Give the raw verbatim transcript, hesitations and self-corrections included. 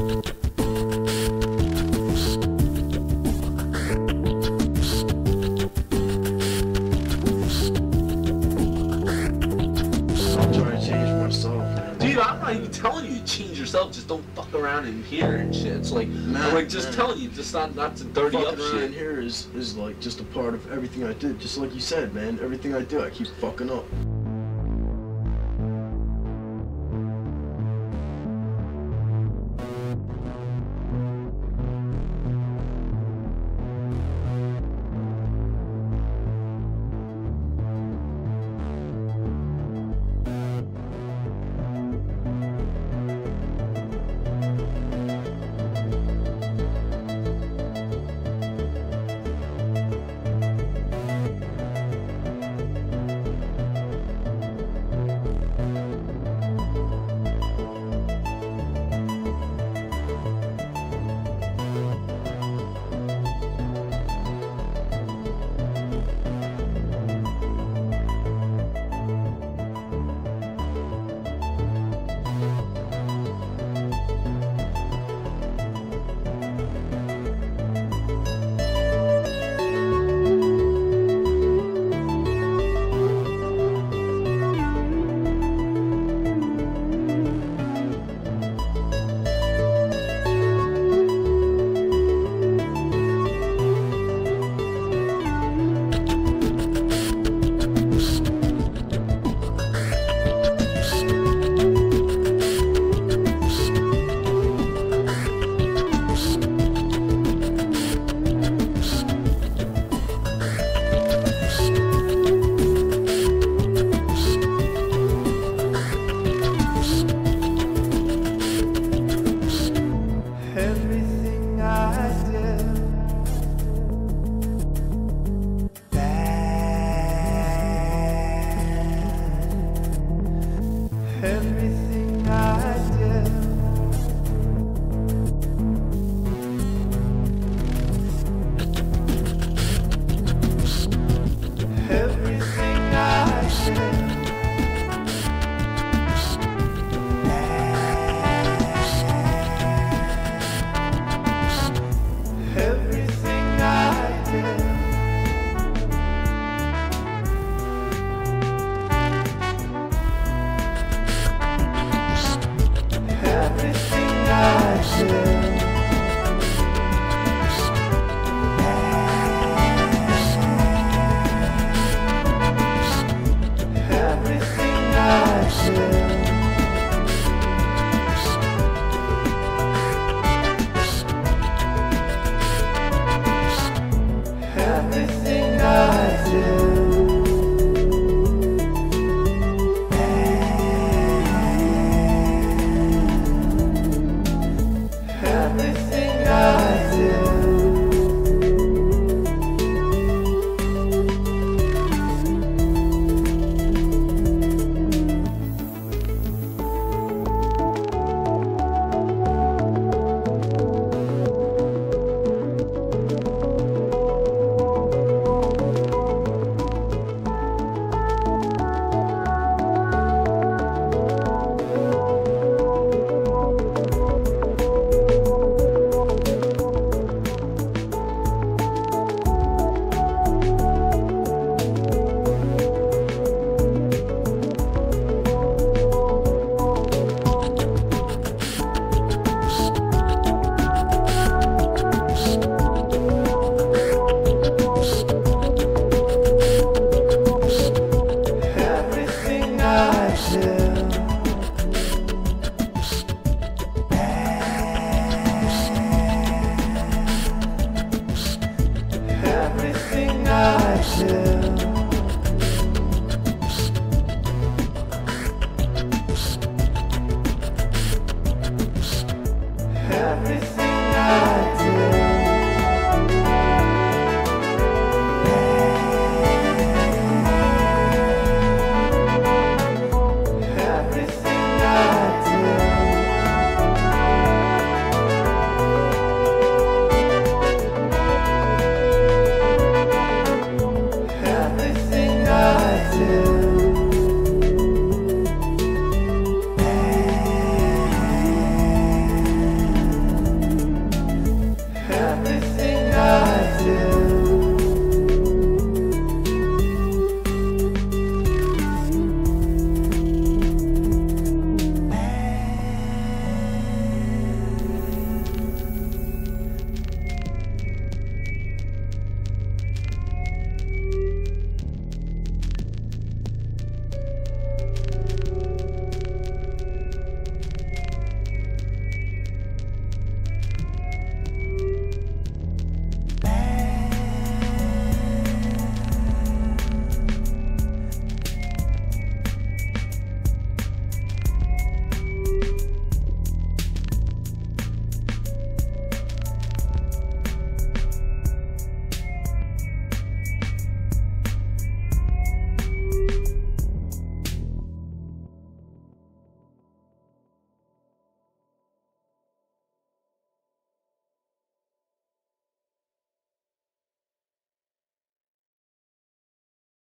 Dude, I'm not even telling you to change yourself. Just don't fuck around in here and shit. It's like, man, I'm like just man. telling you, just not not to dirty fucking up around shit. in here is is like just a part of everything I did. Just like you said, man. Everything I do, I keep fucking up. Everything I did, everything I did, everything I did. Everything I did, everything I did, everything I did.